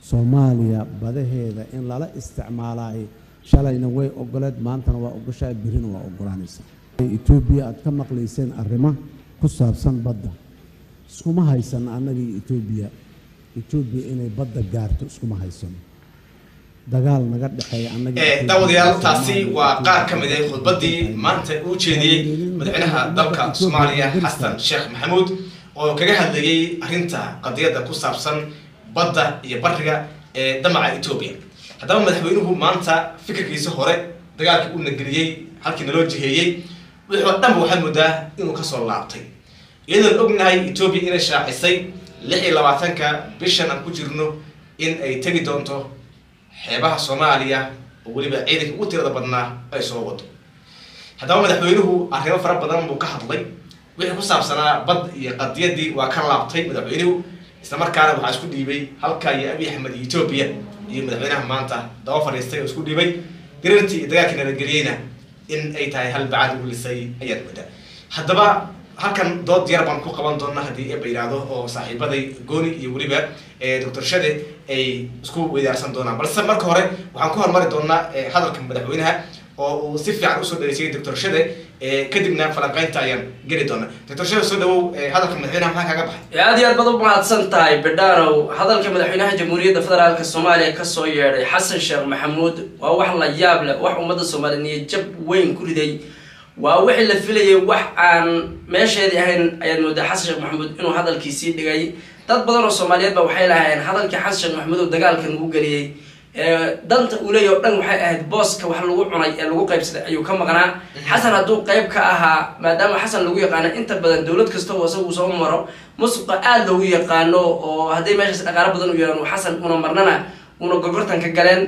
Soomaaliya badaheeda in lala isticmaalay shalayna way ogoleed maantana waa ogoshaa birina waa ogolaanaysa Ethiopia aad ka maqlayseen arrimo ku saabsan badda iskuma haysan anagii Ethiopia inay badda gaarto iskuma haysan dagaal naga dhaxeeya anagii dawadayaal taasi waa qaar ka mid ah khudbadii maanta uu jeediyay madaxweynaha dalka Soomaaliya Xasan Sheekh Maxamuud oo kaga hadlayay arrinta qadiyada ku saabsan badda iyo bariga ee damaca Ethiopia haddaba madaxweynuhu maanta fikirkiisa hore dagaalkii uu nageliyay halkii naloo jiheeyay wuxuu dhanba waxaad moodaa inuu ka soo laabtay iyadoo ognahay Ethiopia inay shaacisay 26ka bishan aan ku jirno in ay tagi doonto xeebaha Soomaaliya oo waliba ciidanka ugu tirada badnaa ay soo wado haddaba madaxweynuhu arrimo fara badan buu ka hadlay wixii ku saabsanaa bad iyo qadiyadii waa ka laabtay madaxweynuhu isla markaana waxa isku dhiibay halka iyo Abiy Ahmed Ethiopia iyo madaxweynaha maanta daba fariistay oo isku dhiibay dirintii dagaalkii la geliyayna in ay tahay hal bacad u lisay ayad wada haddaba halkan dood yar baan ku qaban doonaa hadii ay bayraado oo saaxiibaday gooni iyo waliba Dr. Shade ay isku weydaarsan doonaan balse marka hore waxaan ku hormari doonaa hadalka madaxweynaha oo uu si fiican u soo dhaweeyay Dr. Shade kadibna falanqaynta ayaan geli doonaa Dr. Shade soo dhawow hadalka madaxweynaha maxaa kaga baxay aad iyo aad baad u mahadsan tahay Bedaro hadalka madaxweynaha Jamhuuriyadda Federaalka Soomaaliya ka soo yeeray Xasan Sheekh Maxamuud waa wax la yaab leh wax ummadda Soomaaliyeed jab weyn ku riday waa wixii la filayay wax aan meesheedii ahayn ayaan moodaa Xasan Sheekh Maxamuud inuu hadalkiisii dhigay dad badan oo Soomaaliyeed ba waxay lahaayeen hadalkii Xasan Sheekh Maxamuud oo dagaalkan ugu galiyay danta uu leeyahay dhan waxay ahayd booska wax lagu cunay ee lagu qaybsaday ayuu ka maqnaa Xasan hadduu qayb ka ahaa maadaama Xasan lagu yaqaan inta badan dawlad kasta oo asagu soo maro musuqa aad loogu yaqaano oo haday meeshaas dhaqaale badan u yeelan Xasan una marnana una gogortan ka galeen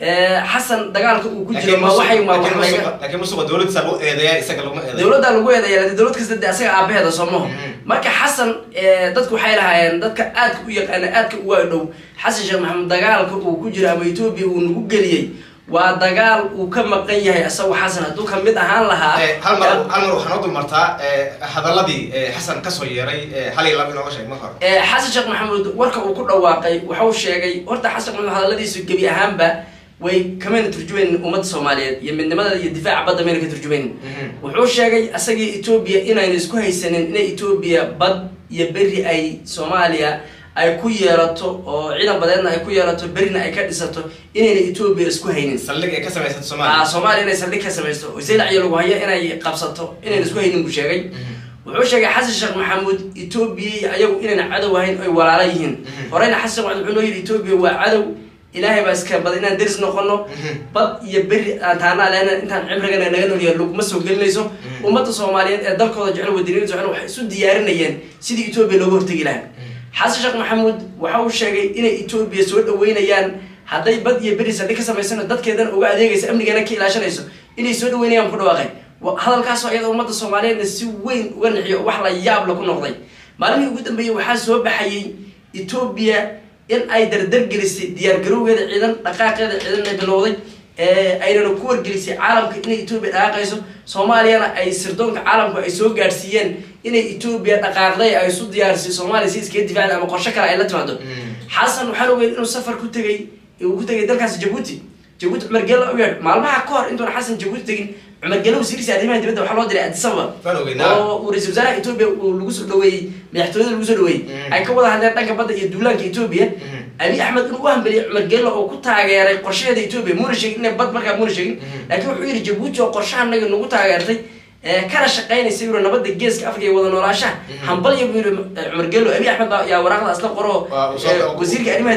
Xasan dagaalka uu ku jiro ma waxay ma wax laakiin musuqa dawladda soo eedeeyay isaga lagu eedeeyay dawladda lagu eedeeyay dawlad kasta asaga aabaheeda Soomaaliya marka Xasan dadku waxay lahaayeen dadka aad u yaqaan aadka u dhow Xasan Sheekh Maxamuud dagaalka uu ku jiro ama Ethiopia uu nagu galiyay waa dagaal uu ka maqan yahay asagu Xasan haduu ka mid ahaan lahaa hal mar waxaan u dulmartaa hadaladii Xasan ka soo yeeray hal iyo laba inoo sheeg ma hor Xasan Sheekh Maxamuud warka uu ku dhawaaqay waxa uu sheegay horta Xasan Maxamuud hadaladiisu gabi ahaanba way kamaan turjumeen ummadda Soomaaliyeed iyo midnimada iyo difaaca badda meel ka turjumeen wuxuu sheegay asagii Ethiopia inay isku haysaneen in Ethiopia bad iyo bari ay Soomaaliya ay ku yeelato oo ciidan badeedna ay ku yeelato barina ay ka dhisato inay Ethiopia isku haynin saldhig ay ka samaysato Soomaaliya Soomaaliya inay saldhig ka samaysto oo Saylac iyo lagu hayo inay qabsato inay isku haynin buu sheegay wuxuu sheegay Xasan Sheekh Maxamuud Ethiopia ayagu inay cadow ahayn ay walaalo yihiin horeyna Xasan wuxuu leeyahay Ethiopia waa cadow ilaahay baa iska badan inaan daris noqono bad iyo bari taana leena intaan cimriga naga noolyahay lugma soo gelinayso ummadda Soomaaliyeed ee dalkooda jecel wadaniinta jecel waxay isu diyaarinayeen sidii Ethiopia looga hortagi lahaa Xasan Sheekh Maxamuud waxa uu sheegay inay Ethiopia soo dhaweynayaan haday bad iyo bari saddex ka sameeysan dadkeedan uga adeegaysa amnigeena ka ilaashanayso inay soo dhaweynayaan ku dhawaaqay hadalkaas oo iyada ummadda Soomaaliyeed si weyn uga nixiyo wax la yaab la ku noqday maalmihii ugu dambeeyay waxa soo baxayay Ethiopia in ay dardar gelisay diyaar garowgeeda ciidan dhaqaaqeeda ciidan ay bilowday ayna ku wargelisay caalamka in Ethiopia dhaqaaqayso Soomaaliyana ay sirdoonka caalamka ay soo gaarsiiyeen in Ethiopia dhaqaaqday ay soo diyaarisay Soomaaliya si iska difaac ama qorshe kale ay la timaado Xasan waxa uu inuu safar ku tagay dalkaas Djibouti Umar Gelo u yeer maalmaha ka hor intuu Xasan Djibouti tagin Umar Gelo wasiirkiisa arrimaha dibadda waxa loo diray Addis Ababa oo ra'iisul wasaaraha Ethiopia uu lagu soo dhaweeyay madaxtooyada lagu soo dhaweeyay ay ka wada hadleen dhanka badda iyo duulaanka Ethiopia Abiy Ahmed inuu hanbaliyo Umar Gelo oo ku taageeray qorshaheeda Ethiopia muuna sheegin in bad markaa muuna sheegin laakiin wuxuu yiri Djibouti oo qorshaha naga nagu taageertay kana shaqeynaysa inuu nabadda geeska Afrika ay wada noolaashaha hanbaliyo Umar Gelo Abiy Ahmed yaa waraaqda asla qoro wasiirka arrimaha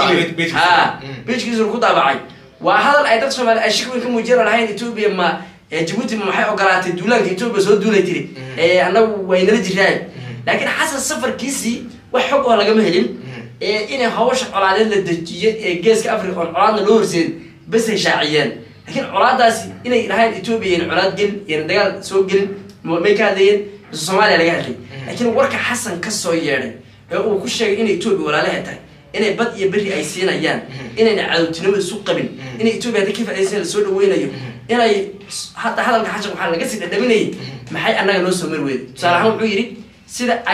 dibadda beejkiisu ku daabacay waa hadal ay dad Soomaali ay shaqo ka muujin lahayn Ethiopia ma Djibouti ma waxay ogolaatay duulaanka Ethiopia soo duulay tiri anagu way nala jiraan laakiin Xasan safarkiisi wax xog oo laga ma helin inay hawsha colaadeen la dejiyo geeska Afrika oo colaadna loo horseed bas ay shaaciyeen laakiin colaadaasi inay lahayn Ethiopia in colaad gal iyo dagaal soo galin ma ka hadlayeen Soomaaliya laga hadlay laakiin warka Xasan ka soo yeeray oo ku sheegay in Ethiopia walaalaha tahay inay bad iyo bari ay siinayaan inay cadawtinimo isu qabin inay Ethiopia dadka faa'iideysan soo dhaweynayo inay hadalka Xasan waxa laga sii dhadhaminay maxay anaga noo soo marweed salaam wuxuu yiri sida ay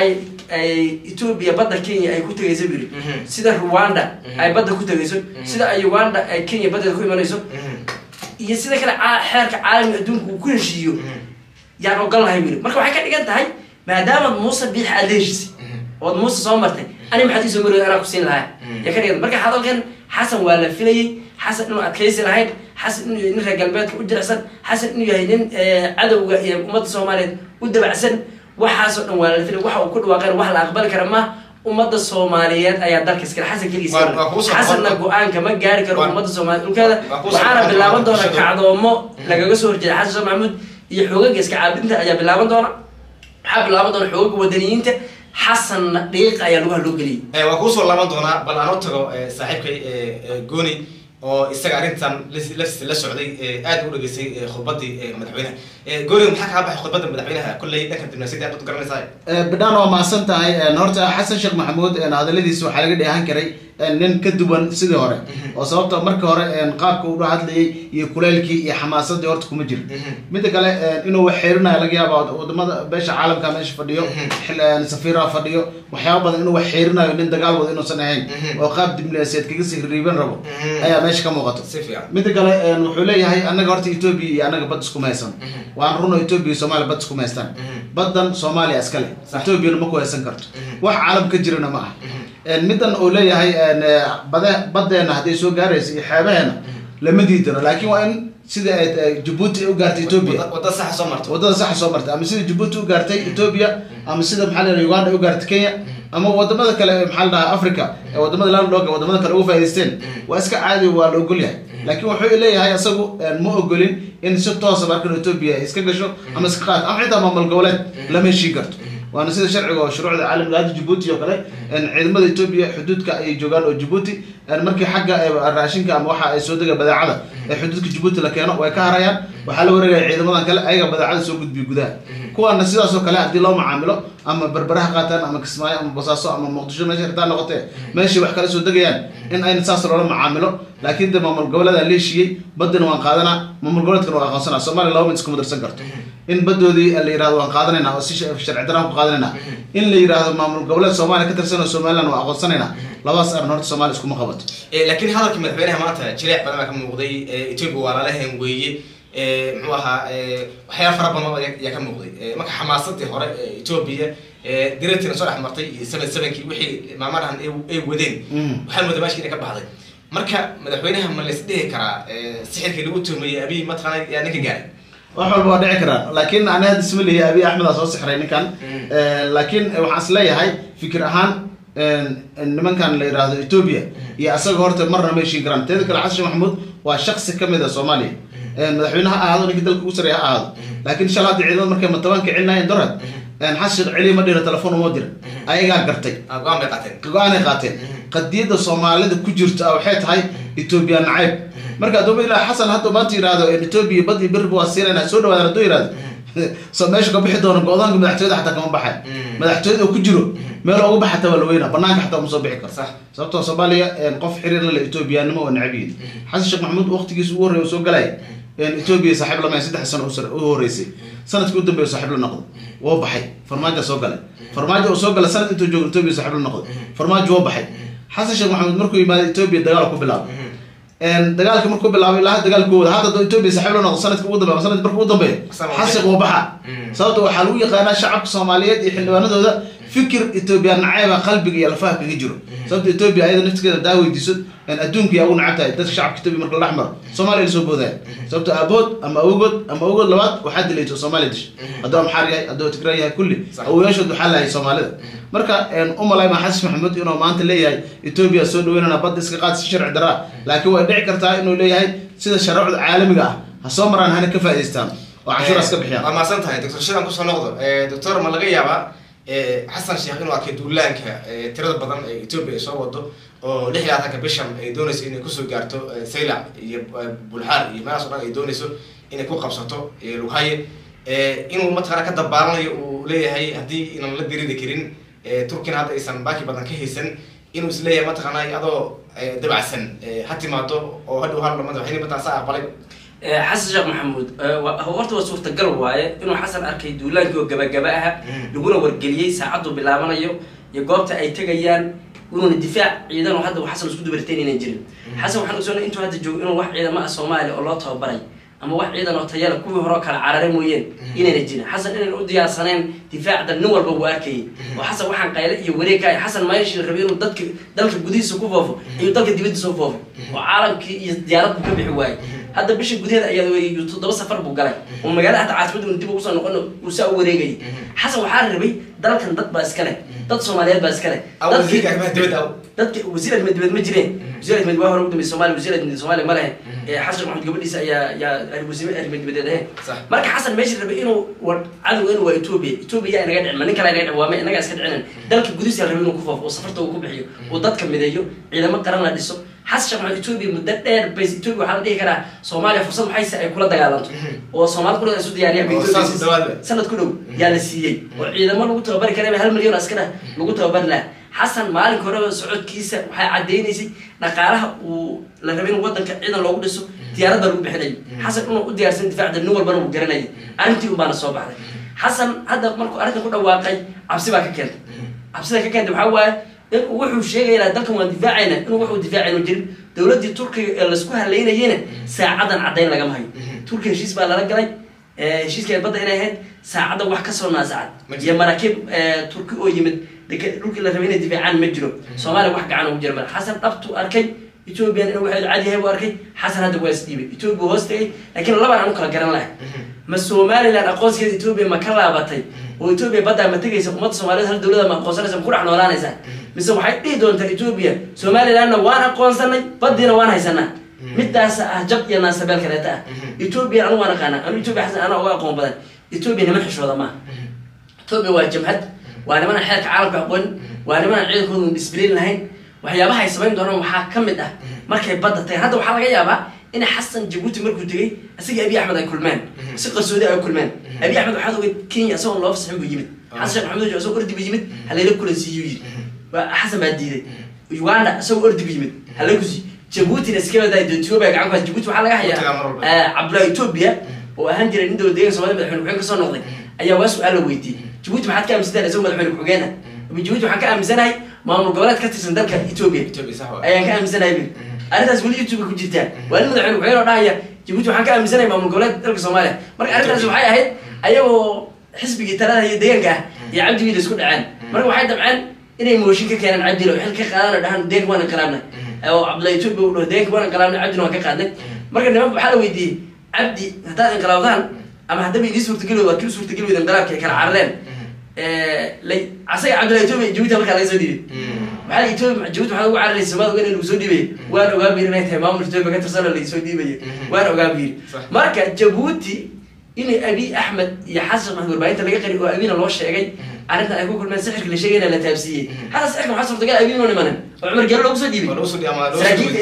Ethiopia badda Kenya ay ku tagayso biri sida Rwanda ay badda ku tagayso sida ay Uganda ay Kenya badda ku imanayso iyo sida kale xeerka caalamiga adduunka uu ku heshiiyo yaan ogolahay biri marka waxay ka dhigan tahay maadaama Muuse Biix Adeeshis oo Muuse soo martay ani maxay soo maray ana ku siin lahaa ya ka dhigan marka hadalkan Xasan waa la filayay Xasan inuu adkaysi lahayd Xasan inuu in reer galbeedka u jirsan Xasan inuu yahay nin cadawga iyo ummadda Soomaaliyeed u dabacsan waxaasoo dhan waa la filay waxa uu ku dhawaaqay wax la aqbali kara ma ummadda Soomaaliyeed ayaa dalka iska Xasan kaligiis Xasanna go'aanka ma gaari karo ummadda Soomaaliyeed ulkeeda waxaana bilaaban doona kacdoomo lagaga soo horjeeda Xasan Maxamuud iyo xoogagga iska caabinta ayaa bilaaban doona waxa bilaaban doona xoogagga wadaniyiinta Xasan dhiiq ayaa lagu haloo galiyay waa ku soo laaban doona bal aan u tago saaxiibkay Gooni oo isaga arintan la socday aad u dhageysay khudbadii madaxweynaha Gooni maxaa ka baxay khudbada madaxweynaha kulay dhanka dibnaasiyada aad u garanaysaa بدان وما سنتهاي نهرت حسن شيخ محمود هذا الذي سو حلقة دهان كري nin ka duwan sidii hore oo sababta markii hore qaabka uu hadlayay iyo kuleelkii iyo xamaasadii horta kuma jiro mid kale inuu wax xeerinayo laga yaabo wadamada beesha caalamka meesha fadhiyo xilaan safiira fadhiyo waxyaabo badan inuu wax xeerinayo nin dagaal wada inuu sanayn oo qaab diblomaasiyadeed kaga sii riiban rabo ayaa meesha ka muuqato mid kale wuxuu leeyahay anaga horta Ethiopia iyo anaga bad isku meeysan waan runo Ethiopia iyo Soomaaliya bad isku meeystaan badan Soomaaliya iskale Ethiopia ma ku heesan karto wax caalam ka jirana ma aha midan oo leeyahay badeena haday soo gaarayso xeebaheena lama diidano laakiin waa in sida Djibouti u gaartay Ethiopia wadada sax soo martay ama sida Djibouti u gaartay Ethiopia ama sida maxaa la Uganda u gaartay Kenya ama wadamada kale maxaa la Afrika wadamada la looga wadamada kale ugu faa'iideysteen waa iska caadi waa la ogol yahay laakiin wuxuu leeyahay asagu ma ogolin in si toos ah marka Ethiopia iska gasho ama iska qaad ama xitaa maamul goboleed lama heshiin karto وانا سيده شرعي وشروع العالم لهذا جيبوتي وكله ان ciidamada Ethiopia xuduudka ay joogaan oo Djibouti markii xagga raashinka ama waxa ay soo daga badeecada ee xuduudka Djibouti la keeno way ka harayaan waxa la wareegay ciidamadan kale ayaga badeecada soo gudbi gudaha kuwana sidaas oo kale hadii loo macaamilo ama barbaraha qaataan ama Kismaayo ama Boosaaso ama Muqdisho meesha xitaa noqotay meeshii wax kale soo dagayaan in ay saas loo macaamilo laakiin maamul goboleeda leeshiyay badana waan qaadana maamul goboleedkan waa aqoonsanaa Soomaaliya laba mid isku madarsan karto in badoodii la yiraahdo waan qaadanayna oo si sharci daraan ku qaadanayna in la yiraahdo maamul goboleed Soomaaliya ka tirsan Soomaaliland waa aqoonsanayna labaas arrin horta Soomaaliya isku ma qabato laakiin hadalka madaxweynaha maanta jireec badan ka muuqday Ethiopia waa la lahayn weeye muxuu ahaa waxyaabo fara badan ayaa ka muuqday marka xamaasadii hore Ethiopia direetina soo dhaxmartay 77kii wixii maamarahan ay wadeen waxaan madabaashii inay ka baxday marka madaxweynaha ma la isdhihi karaa sixirkii lagu tuhmay Abiy matqana yaa ninka gaaray waxba waa dhici karaa laakiin ana hadda ismaleeyahay Abiy Ahmed soo sixray ninkan laakiin waxaan isleeyahay fikir ahaan nimankan la yiraahdo Ethiopia iyo asaga horta marna ma heshiin karaan teeda kale Xasan Maxamuud waa shakhsi kamid ah Soomaaliya madaxweynaha ahaado ninka dalka ugu sareeya ahaado laakiin shalaad ciidamada markay matabanka cilinayeen dorad xasan cili ma dhiro telefoon uma dir ayaga gartay go'aan ay qaateen qadiyada Soomaalida ku jirta waxay tahay Ethiopia nacayb marka doobo ilaa Xasan hadda maanta yiraahdo Ethiopia badi birbu wasiirana soo dhawaada haduu yiraahdo sameesh ka bixi doono go'aanka madaxtooyada xataa kama baxay madaxtooyada ku jiro meel ugu baxata wala weyna banaanka xataa uma soo bixi karo sababtoo Soomaaliya qof xiriir la Ethiopia nimo oo nacabiin Xasan Sheekh Maxamuud waqtigiisa ugu horeeyay soo galay Ethiopia saaxiib lama 3 sano u horeysay sanadkii u dambeeyay saaxiib la noqdo oo baxay farmaajo soo galay farmaajo oo soo galay sanad intuu joogo Ethiopia saaxiib la noqdo farmaajo oo baxay Xasan Sheekh Maxamuud markuu yimaado Ethiopia dagaal ku bilaabay dagaalka markuu bilaabay ilaa dagaalkooda hadda Ethiopia saaxiib la noqdo sanadkii ugu dambeeyay sanad markuu u dambeeyay Xasan oo baxa sababtoo waxa lagu yaqaanaa shacabka Soomaaliyeed iyo xildhibaanadooda fikir Ethiopia nacayba qalbiga iyo lafaha kaga jiro sababtoo Ethiopia ayada naftigeeda daawaydiiso in adduunka ay ugu nacabtahay dadka shacabka Ethiopia marka la xmar Soomaaliya soo booday sababtoo abood ama awgood labaad waxa dilayto Soomaaliya dish hadoo maxariyay hadoo Tigray kulli oo yeesho waxa la hay Soomaalida marka umalay ma Xasan Maxamuud inuu maanta leeyahay Ethiopia soo dhaweynana bad iska qaad si sharci daraa laakiin way dhici kartaa inuu leeyahay sida sharciga caalamiga ah ha soo maraan hana ka faa'iideystaan oo cashuur iska bixiyaan waa maasan tahay doctor Shidan ku soo noqdo doctor ma laga yaabaa Xasan Sheekh inuu arkay duulaanka tirada badan ee Ethiopia soo wado oo 66 bishan ay doonayso inay ku soo gaarto Saylac iyo Bulxaar iyo meelaha soo ay doonayso inay ku qabsato Luqaye inuu matqana ka dabaaranayo uu leeyahay hadii inaan la diridi karin Turkiga hadda aysan baaki badan ka haysan inuu isleeyahay matqana adoo dabacsan hatimaado oo hadhow hal madaxweyne mataasa aqbalay حسن شيخ محمود هو horta waa suurtagal waaye inuu xasan arkay duulaankii oo gabagaba ah laguna wargeliyay saacadu bilaabanayo iyo goobta ay tagayaan inuu difaac ciidan oo hadda xasan isku dubarteen inay jirin xasan waxaan u soo intuu hadda joogo inuu wax ciidamo ah Soomaaliya oo loo tababaray ama wax ciidan oo tayada kuwii hore kala cararay mooyeen inay jirin xasan inay u diyaarsaneen difaacda nin walba uu arkay oo xasan waxaan qayl iyo wareegay xasan ma yeeshin rabay inuu dalka gudihiisa ku foofo iyo dalka dibadiisa ku foofo oo caalamkii iyo diyaarad ka bixi waayay هذا بيش جودها أيام يتوضأ سفر بقولي ومجال حتى عاصمته من تبغى وصل نقول وساو وريجي حسب وحار ربي ده كان ضد باسكله ضد صوماليات باسكله أو وزير المدبد أو ضد وزير المدبد مجرين وزير المدبد هو رقم من الصومال وزير من الصومال ما له حسن محمد قبل لسه يا وزير المدبد ده مرك حسن ماشي ربي إنه عدو إنه إثيوبيا أنا قاعد ما نكلا قاعد وما أنا قاعد أسكت عنن ده الجوديس اللي ربي إنه كفاف وسافرته وكبحيه وضد كم مديو إذا ما قررنا لسه حسن مع إثيوبيا مدة بس إثيوبيا وحال ده كذا صوماليا فرصة محيسة كلها دجالات وصومال كلها سود يعني سنة كله جالسية وإذا ما لقيت أبرك أنا بهالمليون أسكنه لقيت أبرلا حسن مالك هو سعود كيسة وحيعدين يسي نقارها ولكن وضن كعيدا لو قدسوا ديارة ضرب بحني حسن إنه قد يرسل دفاع النور بنو جرناي أنتي وبنا الصباح حسن هذا مركو أردت كل واقعي عبسبك كنت عبسبك كنت وحوا وحو شيء إلى ذلك من دفاعنا إنه وحو دفاعنا وجل دولتي تركيا اللي سكوها اللي هنا ساعدا عدين لجمعي تركيا شيء بقى لرجلي شيء كان بدأ هنا هاد ساعدا واحد كسر نازعات يا مراكب تركي أو يمد لكن اللي رمينا دفاعان مجرو صومالي واحد عنه وجرمال حسن طبتو أركي إثيوبيا إنه واحد عادي هو أركي حسن هذا ويست ديبي إثيوبيا وستي لكن الله أنا ممكن أقرن له ما الصومالي لأن أقوس كده إثيوبيا ما كلا بطي وإثيوبيا بدأ ما تيجي سقمت الصوماليين هالدولة ما قوسنا سمكور إحنا ولا نزال بس هو حيدي دون إثيوبيا صومالي لأنه وانا قوسنا بدينا وانا هيسنا متى أجبت يا ناس بالك لا إثيوبيا أنا وانا كنا أنا إثيوبيا حسن أنا واقوم بدن إثيوبيا نمحي شو هذا ما إثيوبيا واجمهد وأنا ما نحرك عالم بعقون وأنا ما نعيد كون ديسبلين لهين وحيابها يسمين دورهم محاكم ده مركب بدت هذا وحلا جيابه إن حسن جيبوتي مركو تجي أسيج أبي أحمد أي كلمان سيق السعودية أي كلمان أبي أحمد وحده كينيا سوى الله في سحب بيجمد حسن محمد جو سوى أرد بيجمد هلا يلكل السيجي وحسن ما ديده يوانا سوى أرد بيجمد هلا يكوزي جيبوتي نسكيبه ده إثيوبيا قاعد جيبوتي وحلا جاهية عبلا إثيوبيا وأهندر عنده دقيقة سوالف الحين وحين كسر نقضي أيه واسو ويتي جيبوتي ما حد كان مسدنا زوج الحين وحجانا بجيبوتي وحنا كان مسدنا ما هو الجولات كتير سندك إثيوبيا صح أيه كان مسدنا يبي أنا تسولي يوتيوب كجيتان وأنا مدحين وحين ورايا جيبوتي وحنا كان مسدنا ما هو الجولات تلك الصومالية مرة أنا تسوي حاجة هيد أيه حسب جيتنا هي دقيقة يا عبد مين يسكت عن مرة واحد طبعا إني موشيك كان عبد لو حلك خيار ده ديك وانا كلامنا أو عبد الله يوتيوب ولو ديك وانا كلامنا عبد ما كقعدنا مرة الناس بحاله يدي عبدي هذا انقلابان أما هذا بيجي صورة تقول وكل صورة تقول إذا انقلاب كان عرلان لي عصي عبد الله يوتيوب جوته مرة على يسودي وعلى يوتيوب جوته حلو على السماء وين اللي يسودي بيه وانا وقابير نهاية ما مرتبط بقى تصل اللي يسودي بيه وانا وقابير مرة جبوتي إني أبي أحمد يحسن محمود بعدين تلاقي قريب وأبينا الله الشيء عرفنا أقول كل من سحر كل شيء لا تابسيه هذا سحر محصل تقال أبينا ولا منا وعمر قال له أوصل ديبي أوصل يا ما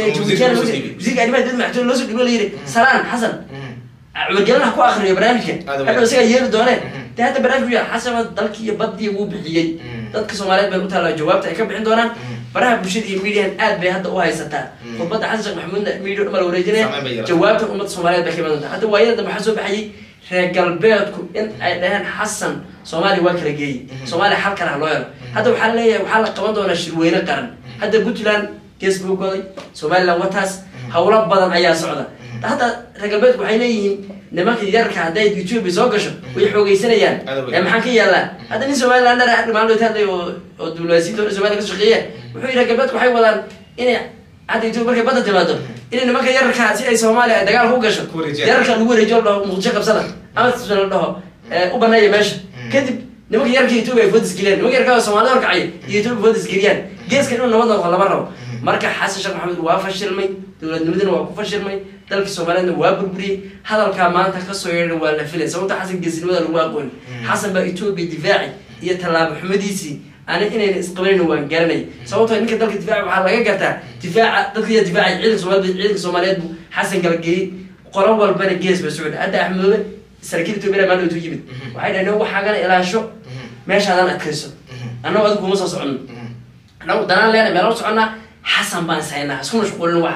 زيك أنا ما دمت له أوصل يقول لي سلام حسن عمر قال له أكو آخر يا برامج هذا بس يجير دونه ده هذا برامج حسب ضلك يبدي وبحيي ضلك سوماليات بقول له جوابته كم عندنا برامج بشدي ميديا آد بهذا وهاي ستا وبعد حسن محمود ميديا أمر ورجنا جوابته أمة سوماليات بكمل هذا وايد ده محسوب حيي قلبيتكم إن أيدهن حسن سومالي وكر جاي سومالي حال كره لوير هذا وحال ليه وحال قوان دونا شروينا قرن هذا قلت لان كيسبوك قضي سومالي لو وتاس هولا بدن أيها سعودة هذا قلبيتكم حينيين نماك يركع دايد يوتيوب يزوجشوا ويحوجي سنيان يا محكي يلا هذا ني سومالي أنا راح معلو تهدي ودبلوماسية سومالي كسوقية وحوي قلبيتكم حي ولا إن هذا يوتيوب مركب بدأ تبادل إن نماك يركع سي سومالي دجال هو قشة يركع نقول رجال له مخشق بسنة أما تسمع له وبناء ماشي كذب نمك يركع يوتيوب يفوز كليان نمك يركع سومالي يركع يوتيوب يفوز كليان جيس كانوا نوضنا ولا مرة مركع حسن شيخ محمود وافشل مي دولة نمدنا وافشل مي تلك الصوماليين وابربري هذا الكلام تكسر ولا فيلم سويت حسن جزء ولا الواقون حسن بيتوب بدفاعي يتلعب محمديسي أنا إني إسقامين وانجرني سويت إنك تلك الدفاع وحلا جاتا دفاع تلك دفاعي عيد الصوماليين حسن قال جي قرب البني جيس بسعود أدى أحمد سركيب تبينا ما له تجيب وحين أنا هو حاجة إلى شو ماشي هذا أكسر أنا أذكر مصر صعون لو دنا لنا ملوش عنا حسن بان سينا سكون مش قولنا واحد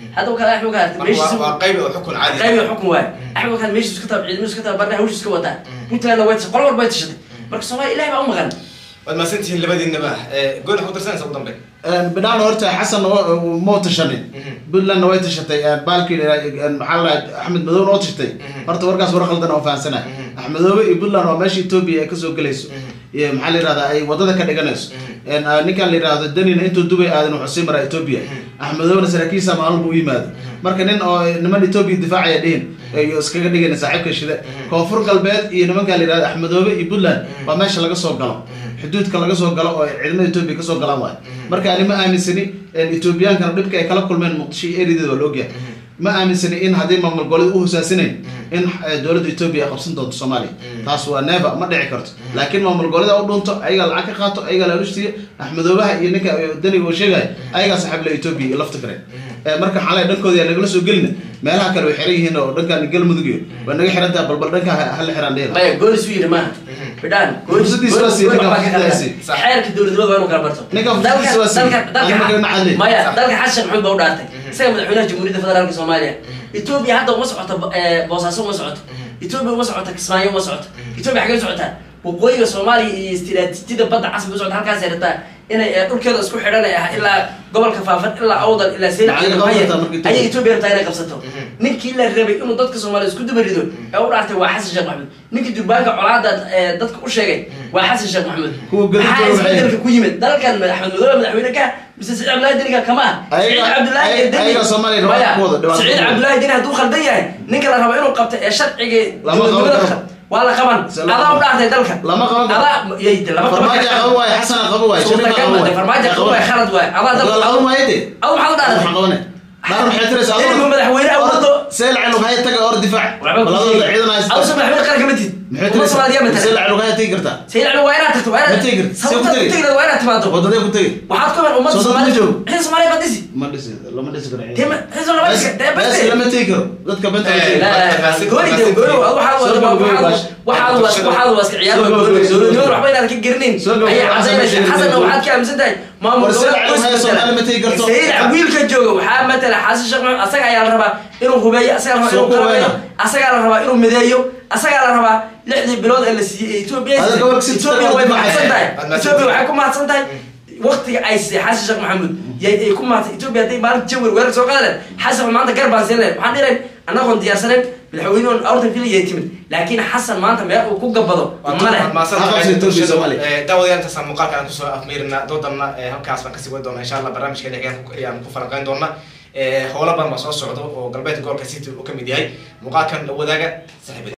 هذا وكان أحمد كان ماشي قيب حكم عادي قيب حكم واحد أحمد كان ماشي سكتها عيد مش سكتها برا هوش سكوا ده أنت أنا ويت قرر بيت شدي مركز سومالي إلهي بقى مغني بعد ما سنتين اللي بدي النباه قول حضر سنة سووا ضمبك بدأنا هرت حسن موت شني بدنا نويت شتى بالكي محل أحمد مدون موت شتى هرت ورقة ورقة لنا وفان سنة أحمد يقول لنا ماشي توبي كسو جلسوا محل هذا أي وضد كان يجلس إن نكال هذا الدنيا أنتوا دبي هذا وحسين مرا توبيا أحمد مدون سركيسة مع البوي ماذا مركنين نمني توبي دفاع يدين يسكت دقيقة صاحب كشدة كوفر قلبات ينمن قال لي أحمد يقول لنا وماشي لقى صوب قلم حدود كان laga soo galo oo ciidamada Itoobiya ka soo galaan way marka ani ma aaminsani in Itoobiyan kan dhibka ay kala kulmeen Muqdisho eerideeda loo geeyay ma aaminsani in hadii maamul gobolada uu hosaasinay in dawladda Itoobiya qabsan doonto Soomaaliya taas waa neeba ma dhici karto laakiin maamul gobolada u dhunto ayaga lacag ka qaato ayaga la rushtiyo Axmedoobaha iyo ninka daniga oo sheegay ayaga saxib la Itoobiya lafta kare marka xalay dhankooda laga soo gelina meelaha kale way xiran yihiin oo dhankan galmudug iyo waa naga xirantaa balbal dhanka hal xiran dheer ma gool isuu yiri ma بدان حيرك الدولة دولة وين وكربرته ما يا دلك حشر محمد بودارته سيد مدحونا جمهورية فدرالك الصومالية إثيوبيا هذا مسعوت بوصاصو مسعوت إثيوبيا مسعوت كسمايو مسعوت إثيوبيا حاجة مسعوتها وقوي الصومالي استراتيجية بدأ عصب مسعوت هالكا سيرتها إن يقول كذا اسكو حرنا إلا قبل كفافة إلا أوضل إلا سيل أي إثيوبيا بتاعنا قبضته نك إلا الربي إنه ضدك الصومالي اسكو دبردو أو رحت وحسن الشيخ محمد نك دبالك عرادة ضدك وش جاي وحسن الشيخ محمد حاسس بدرك كويمت ده كان أحمد مدرب من أحمدك بس سعيد عبد الله دينك كمان سعيد عبد الله أيوة صومالي سعيد عبد الله دينك دوخل بيا نك لا ربعين وقبت شرعي ولا كمان هذا وبعد ذلك لما كمان هذا يدي لما كمان فرماجة قوي حسن قوي فرماجة قوي خالد واي هذا لا أول ما يدي أول ما هذا ما راح يترس أول ما مدحوينه أولاده سيل على لغاية تجا أور دفاع والله عيدنا أول سمح حوينه قال كمتي محترس سيل على لغاية تيجرتا سيل على وينات تيجر سوف تيجر وينات ما تبغى وده كنتي وحاط كمان أمم الصومالية حين الصومالية بديسي ما ديسي لما ديسي كنا تم حين الصومالية بس لما تيجر ضد كبنت قولي وحاول واسك عيال ويقولوا نور وحبينا هذاك الجرنين أي عزيمة حسن وحاد كام سنتين ما مرسل على سيد عويل كجوجو وحاب مثلا حاسس الشيخ محمد أسرع على الربا إنه هباية أسرع على الربا أسرع على الربا إنه مدايو أسرع على الربا لحد بلاد اللي إثيوبيا وين ما حسنتين إثيوبيا وحكم ما حسنتين وقت عايز حاسس الشيخ محمد يكون مع إثيوبيا دي مالك جور ويرك سوق هذا حسب ما أنت قربان سنة وحنا أنا كنت يا سنة بالحوينون الأرض في يتم لكن حسن ما أنت ما وكوك قبضه ما صار داود أنت سامقال كان كسر أميرنا ضدنا هم كاسبان كسي ودونا إن شاء الله برامج كده يعني كفرقين دونا هولا بان ما صار صعود وقلبت جول كسيت وكم دياي مقال كان وذاك سحب